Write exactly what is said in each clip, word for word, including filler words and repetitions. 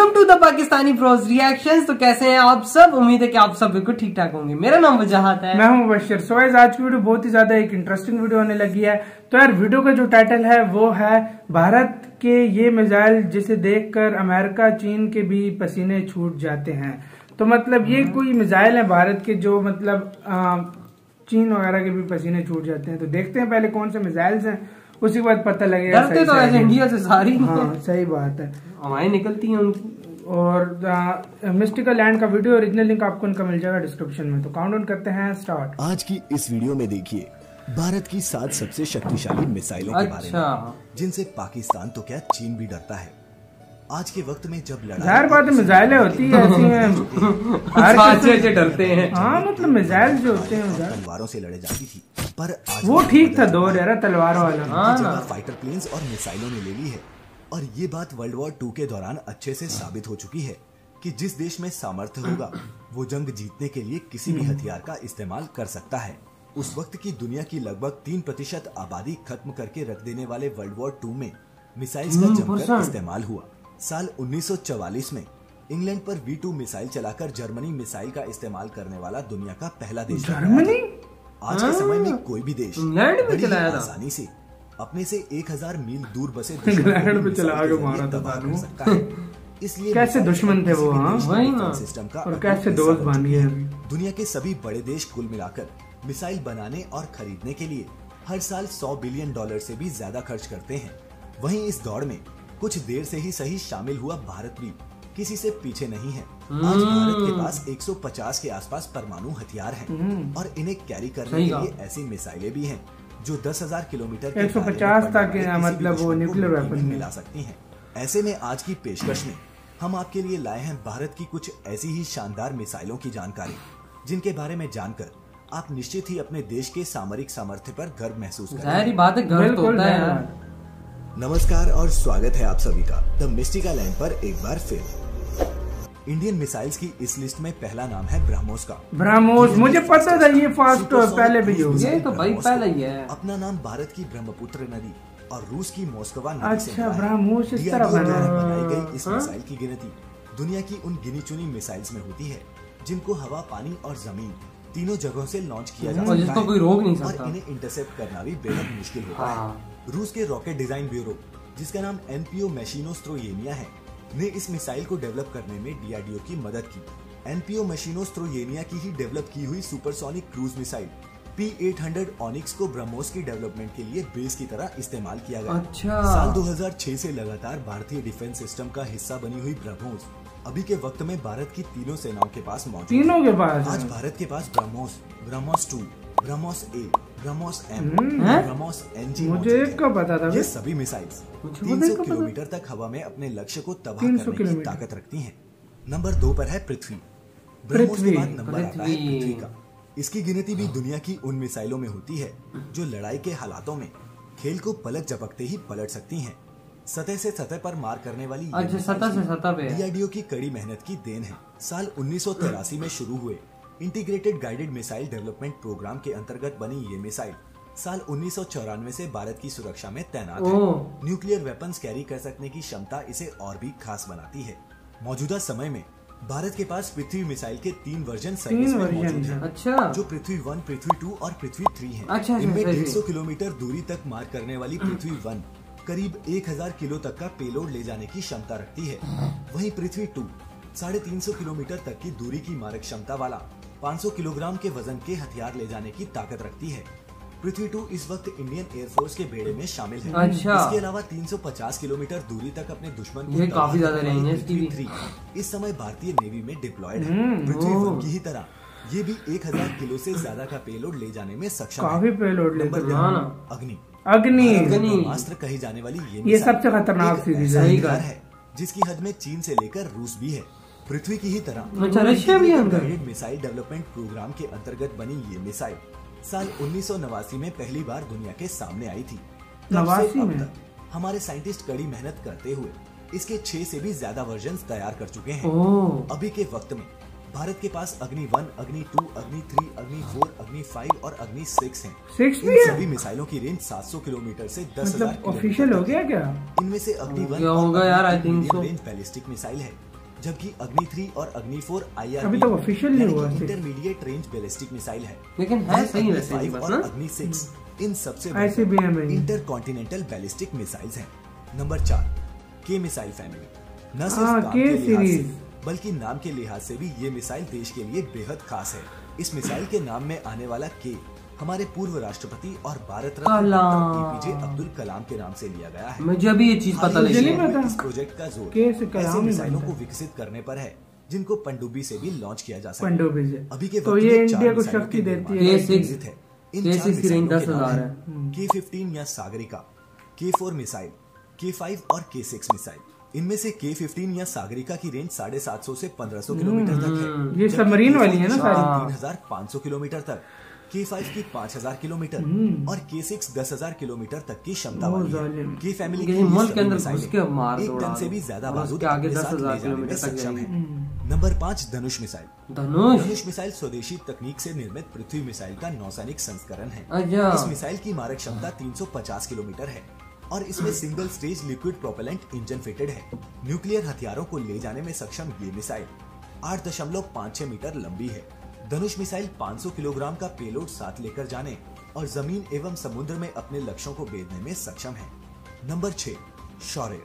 Welcome to the Pakistani pros reactions. तो कैसे हैं आप सब? उम्मीद है कि आप सब बिल्कुल ठीक ठाक होंगे। मेरा नाम वजाहत है, मैं हूं मुबश्शिर। सो गाइस, आज की वीडियो बहुत ही ज्यादा एक इंटरेस्टिंग वीडियो होने लगी है। तो यार, वीडियो का जो टाइटल है वो है भारत के ये मिसाइल जिसे देखकर अमेरिका चीन के भी पसीने छूट जाते हैं। तो मतलब ये कोई मिसाइल है भारत के जो मतलब आ, चीन वगैरह के भी पसीने छूट जाते हैं। तो देखते हैं पहले कौन से मिसाइल्स हैं, उसी के बाद पता लगेगा। डरते तो ऐसे इंडिया से सारी, हाँ सही बात है, हवाएं निकलती हैं उनकी। और मिस्टिकल लैंड का वीडियो ओरिजिनल लिंक आपको उनका मिल जाएगा डिस्क्रिप्शन में। तो काउंटडाउन करते हैं, स्टार्ट। आज की इस वीडियो में देखिए भारत की सात सबसे शक्तिशाली मिसाइलों के बारे में, जिनसे पाकिस्तान तो क्या चीन भी डरता है। आज के वक्त में जब लड़ाई जाहिर बात है मिसाइलें होती है ऐसी हैं, डरते हैं। हाँ मतलब मिसाइल जो होते हैं तलवारों से लड़े जाती थी, पर आज वो ठीक था दौर यार तलवारों वाला। हाँ जगह फाइटर प्लेन्स और मिसाइलों ने ले ली है। और ये बात वर्ल्ड वॉर टू के दौरान अच्छे से साबित हो चुकी है कि जिस देश में सामर्थ्य होगा वो जंग जीतने के लिए किसी भी हथियार का इस्तेमाल कर सकता है। उस वक्त की दुनिया की लगभग तीन प्रतिशत आबादी खत्म करके रख देने वाले वर्ल्ड वॉर टू में मिसाइल्स का जमकर इस्तेमाल हुआ। साल उन्नीस सौ चवालीस में इंग्लैंड पर वी टू मिसाइल चलाकर जर्मनी मिसाइल का इस्तेमाल करने वाला दुनिया का पहला देश। जर्मनी आज के समय में कोई भी देश बड़ी आसानी से अपने से एक हजार मील दूर बसे इंग्लैंड पे चला के मारा तबाह कर सकता है। इसलिए कैसे दुश्मन थे वो, हाँ सिस्टम का और कैसे दोस्त बन गए। दुनिया के सभी बड़े देश कुल मिलाकर मिसाइल बनाने और खरीदने के लिए हर साल सौ बिलियन डॉलर से भी ज्यादा खर्च करते हैं। वहीं इस दौड़ में कुछ देर से ही सही शामिल हुआ भारत भी किसी से पीछे नहीं है। आज भारत के पास एक सौ पचास के आसपास परमाणु हथियार हैं और इन्हें कैरी करने के लिए ऐसी मिसाइलें भी हैं जो दस हजार किलोमीटर के एक सौ पचास तक मतलब वो न्यूक्लियर वेपन मिला सकती हैं। ऐसे में आज की पेशकश में हम आपके लिए लाए हैं भारत की कुछ ऐसी ही शानदार मिसाइलों की जानकारी, जिनके बारे में जानकर आप निश्चित ही अपने देश के सामरिक सामर्थ्य पर गर्व महसूस करेंगे। नमस्कार और स्वागत है आप सभी का द मिस्टिकल लैंड पर एक बार फिर। इंडियन मिसाइल्स की इस लिस्ट में पहला नाम है ब्रह्मोस का। ब्रह्मोस मुझे पता था, ये फास्ट पहले भी हो गया, तो भाई पहले ही है। अपना नाम भारत की ब्रह्मपुत्र नदी और रूस की मॉस्कोवा नदी अच्छा ब्रह्मोस इस तरह बनाई गई इस मिसाइल की गिनती दुनिया की उन गिनी चुनी मिसाइल्स में होती है जिनको हवा, पानी और जमीन तीनों जगहों से लॉन्च किया जा सकता है, कोई रोक नहीं सकता और इन्हें इंटरसेप्ट करना भी बेहद मुश्किल होता है। रूस के रॉकेट डिजाइन ब्यूरो, जिसका नाम एन पी ओ मैशिनोस्ट्रोयेनिया है, ने इस मिसाइल को डेवलप करने में डी आर डी ओ की मदद की। एन पी ओ मैशिनोस्ट्रोयेनिया की ही डेवलप की हुई supersonic cruise missile P eight hundred Onyx को ब्रह्मोस की डेवलपमेंट के लिए बेस की तरह इस्तेमाल किया गया। अच्छा। साल दो हज़ार छह से लगातार भारतीय डिफेंस सिस्टम का हिस्सा बनी हुई ब्रह्मोस अभी के वक्त में भारत की तीनों सेनाओं के पास मौजूद है। तीनों के पास आज भारत के पास BrahMos, BrahMos two, BrahMos A, BrahMos M, BrahMos NG मुझे एक का पता था। ये सभी मिसाइल्स तीन सौ किलोमीटर तक हवा में अपने लक्ष्य को तबाह करने की ताकत रखती हैं। नंबर दो पर है पृथ्वी। ब्रह्मोस के बाद नंबर आता है पृथ्वी का। इसकी गिनती भी दुनिया की उन मिसाइलों में होती है जो लड़ाई के हालातों में खेल को पलक झपकते ही पलट सकती हैं। सतह से सतह पर मार करने वाली अच्छा, सतह से सतह पे डी आर डी ओ की कड़ी मेहनत की देन है। साल उन्नीस सौ तिरासी में शुरू हुए integrated guided missile development programme के अंतर्गत बनी ये मिसाइल साल उन्नीस सौ चौरानवे से भारत की सुरक्षा में तैनात है। न्यूक्लियर वेपन्स कैरी कर सकने की क्षमता इसे और भी खास बनाती है। मौजूदा समय में भारत के पास पृथ्वी मिसाइल के तीन वर्जन सर्विस में मौजूद हैं। अच्छा। जो पृथ्वी वन, पृथ्वी टू और पृथ्वी थ्री हैं। अच्छा, इनमें डेढ़ सौ किलोमीटर दूरी तक मार करने वाली पृथ्वी वन करीब एक हजार किलो तक का पेलोड ले जाने की क्षमता रखती है। वहीं पृथ्वी टू साढ़े तीन सौ किलोमीटर तक की दूरी की मारक क्षमता वाला पाँच सौ किलोग्राम के वजन के हथियार ले जाने की ताकत रखती है। पृथ्वी टू इस वक्त इंडियन एयरफोर्स के बेड़े में शामिल है। अच्छा। इसके अलावा तीन सौ पचास किलोमीटर दूरी तक अपने दुश्मन को ये काफी ज्यादा रेंज है इसकी भी। थ्री इस समय भारतीय नेवी में डिप्लॉयड है। पृथ्वी वन की ही तरह ये भी एक हजार किलो से ज्यादा का पेलोड ले जाने में सक्षम है। काफी पेलोड ले अग्नि अग्नि ब्रह्मास्त्र कही जाने वाली ये ये सबसे खतरनाक सीरीज है जिसकी हद में चीन से लेकर रूस भी है। पृथ्वी की ही तरह रशिया भी है। गाइडेड मिसाइल डेवलपमेंट प्रोग्राम के अंतर्गत बनी ये मिसाइल साल उन्नीस सौ नवासी में पहली बार दुनिया के सामने आई थी। नवासी में हमारे साइंटिस्ट कड़ी मेहनत करते हुए इसके छह से भी ज्यादा वर्जन तैयार कर चुके हैं। अभी के वक्त में भारत के पास अग्नि वन, अग्नि टू, अग्नि थ्री, अग्नि फोर, अग्नि फाइव और अग्नि सिक्स हैं। सिक्स इन सभी मिसाइलों की रेंज सात सौ किलोमीटर से दस हजार ऑफिशियल हो गया क्या? इनमें से अग्नि वन होगा यार, I think so. Range ballistic missile है जबकि अग्नि थ्री और अग्नि फोर आई आर अभी तक ऑफिशियल नहीं हुआ इंटरमीडिएट रेंज बैलिस्टिक मिसाइल है। लेकिन है सही वैसे फाइव और अग्नि सिक्स इन सबसे इंटर कॉन्टिनेंटल बैलिस्टिक मिसाइल्स हैं। नंबर चार, के मिसाइल फैमिली। न सिर्फ काम के लिहाज से बल्कि नाम के लिहाज से भी ये मिसाइल देश के लिए बेहद खास है। इस मिसाइल के नाम में आने वाला के हमारे पूर्व राष्ट्रपति और भारत रत्न एपीजे अब्दुल कलाम के नाम से लिया गया है। मुझे अभी ये चीज पता लगी है। इस प्रोजेक्ट का जोर ऐसे मिसाइलों को विकसित करने पर है जिनको पनडुब्बी से भी लॉन्च किया जा सकता है। अभी के तो ये इंडिया को शक्ति देती है। इन चार मिसाइलों के नाम है के फिफ्टीन या सागरिका, के फोर मिसाइल, के फाइव और के सिक्स मिसाइल। इनमें से के फिफ्टीन या सागरिका की रेंज साढ़े सात सौ से पंद्रह सौ किलोमीटर तक है। ये सबमरीन वाली है ना, तीन हजार पाँच सौ किलोमीटर तक। के फाइव की पाँच हजार किलोमीटर और के सिक्स दस हजार किलोमीटर तक की क्षमता वाली है। के फैमिली की मुल्क के अंदर घुस के मार एक टन से भी ज्यादा बारूद आगे दस साथ ले हजार जाने में किलोमीटर तक सक्षम है। जाएगी। नंबर पाँच, धनुष मिसाइल। धनुष धनुष मिसाइल स्वदेशी तकनीक से निर्मित पृथ्वी मिसाइल का नौसैनिक संस्करण है। अच्छा। इस मिसाइल की मारक क्षमता तीन सौ पचास किलोमीटर है और इसमें single stage liquid propellant engine fitted है। न्यूक्लियर हथियारों को ले जाने में सक्षम ये मिसाइल आठ दशमलव पाँच छह मीटर लंबी है। धनुष मिसाइल पाँच सौ किलोग्राम का पेलोड साथ लेकर जाने और जमीन एवं समुद्र में अपने लक्ष्यों को भेदने में सक्षम है। नंबर छह, शौर्य।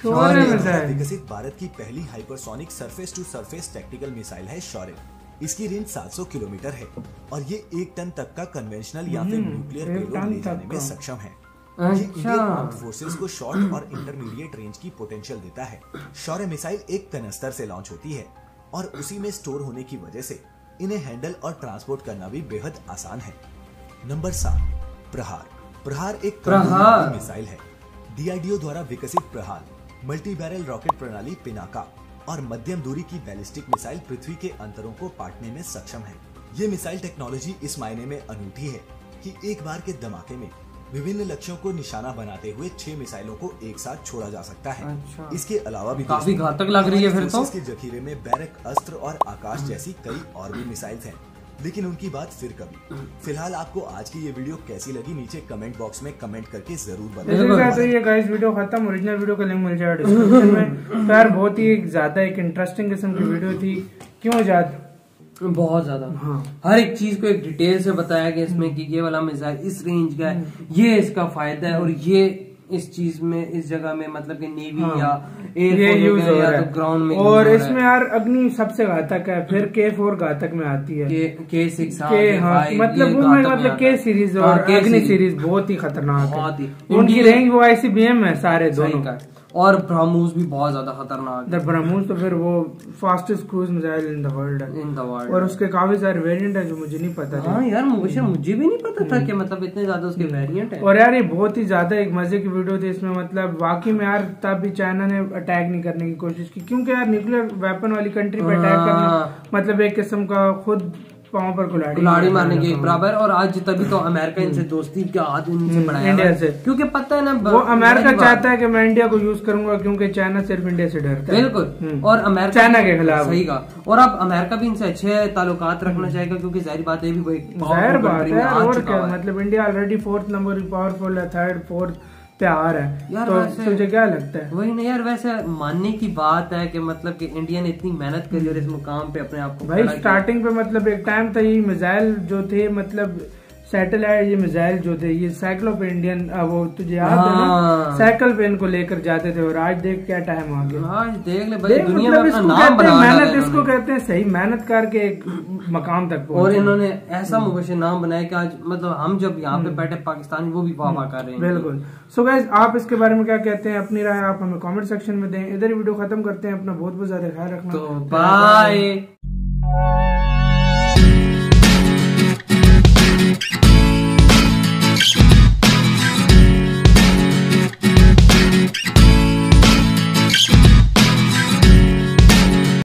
विकसित भारत की पहली hypersonic surface to surface tactical missile है शौर्य। इसकी रेंज सात सौ किलोमीटर है और ये एक टन तक का कन्वेंशनल या फिर न्यूक्लियर पेलोड ले जाने में सक्षम है। ये इंडियन आर्म्ड फोर्सेस को शॉर्ट और इंटरमीडिएट रेंज की पोटेंशियल देता है। शौर्य मिसाइल एक कनस्तर से लॉन्च होती है और उसी में स्टोर होने की वजह से इन्हें हैंडल और ट्रांसपोर्ट करना भी बेहद आसान है। नंबर सात, प्रहार। प्रहार एक प्रहार मिसाइल है। डीआरडीओ द्वारा विकसित प्रहार मल्टी बैरल रॉकेट प्रणाली पिनाका और मध्यम दूरी की बैलिस्टिक मिसाइल पृथ्वी के अंतरों को पाटने में सक्षम है। ये मिसाइल टेक्नोलॉजी इस मायने में अनूठी है कि एक बार के धमाके में विभिन्न लक्ष्यों को निशाना बनाते हुए छह मिसाइलों को एक साथ छोड़ा जा सकता है। अच्छा। इसके अलावा भी काफी घातक लग रही है फिर तो। के जखीरे में बैरक अस्त्र और आकाश जैसी कई और भी मिसाइल्स हैं, लेकिन उनकी बात फिर कभी। फिलहाल आपको आज की ये वीडियो कैसी लगी नीचे कमेंट बॉक्स में कमेंट करके जरूर बताएं। तो ये गाइस वीडियो खत्म, ओरिजिनल वीडियो का लिंक मिल जाएगा डिस्क्रिप्शन में। यार बहुत ही ज्यादा एक इंटरेस्टिंग किस्म की वीडियो थी, क्यों जाद बहुत ज्यादा। हाँ। हर एक चीज को एक डिटेल से बताया गया इसमें कि ये वाला मिसाइल इस रेंज का है, ये इसका फायदा है और ये इस चीज में इस जगह में मतलब कि नेवी हाँ। या एयर यूज हो रहा है ग्राउंड में। और इसमें यार अग्नि सबसे घातक है, फिर के फोर घातक में आती है, के के सिक्स के हाँ मतलब वो में मतलब के सीरीज और अग्नि सीरीज बहुत ही खतरनाक है। उनकी रेंज वो आईसीबीएम है सारे दोनों का। और ब्रह्मोस भी बहुत ज्यादा खतरनाक है। ब्रह्मोस तो फिर वो fastest cruise missile in the world है इन द वर्ल्ड और उसके काफी सारे वेरिएंट है जो मुझे नहीं पता था। हाँ यार मुझे मुझे भी नहीं पता था कि मतलब इतने ज्यादा उसके वेरिएंट है। और यार ये बहुत ही ज्यादा एक मजे की वीडियो थी। इसमें मतलब वाकई में यार तब भी चाइना ने अटैक नहीं करने की कोशिश की, क्योंकि यार न्यूक्लियर वेपन वाली कंट्री पे अटैक करना मतलब एक किस्म का खुद पाँव पर कुल्हाड़ी कुल्हाड़ी मारने के बराबर। और आज तभी तो अमेरिका इनसे दोस्ती का हाथ इनसे बढ़ाया इंडिया से, क्योंकि पता है ना वो अमेरिका चाहता है कि मैं इंडिया को यूज करूंगा क्योंकि चाइना सिर्फ इंडिया से डरता है। बिल्कुल। और अमेरिका चाइना के खिलाफ सही का। और अब अमेरिका भी इनसे अच्छे ताल्लुकात रखना चाहेगा क्योंकि जाहिर बात है भी जाहिर बात है। और क्या मतलब India already fourth number powerful है, थर्ड फोर्थ पे आ रहा है यार। तो तुझे क्या लगता है? वही नहीं यार, वैसे मानने की बात है कि मतलब कि इंडिया ने इतनी मेहनत करी और इस मुकाम पे अपने आप को भाई स्टार्टिंग पे मतलब एक टाइम था ये मिसाइल जो थे मतलब सैटेलाइट ये मिसाइल जो थे ये साइक्लो पे इंडियन वो तुझे याद है ना, साइकिल पे इनको लेकर जाते थे। और आज देख क्या टाइम आ गया। आज देख ले भाई दुनिया में अपना नाम बना मेहनत इसको कहते हैं, सही मेहनत करके एक मकाम तक पहुंचे। और इन्होंने ऐसा मुबशर नाम बनाया कि आज मतलब हम जब यहाँ पे बैठे पाकिस्तानी वो भी वाह वाह कर रहे हैं। बिल्कुल। सो गाइस आप इसके बारे में क्या कहते हैं, अपनी राय आप हमें कमेंट सेक्शन में दें। इधर ही वीडियो खत्म करते हैं, अपना बहुत बहुत ज्यादा ख्याल रखना। तो बाय।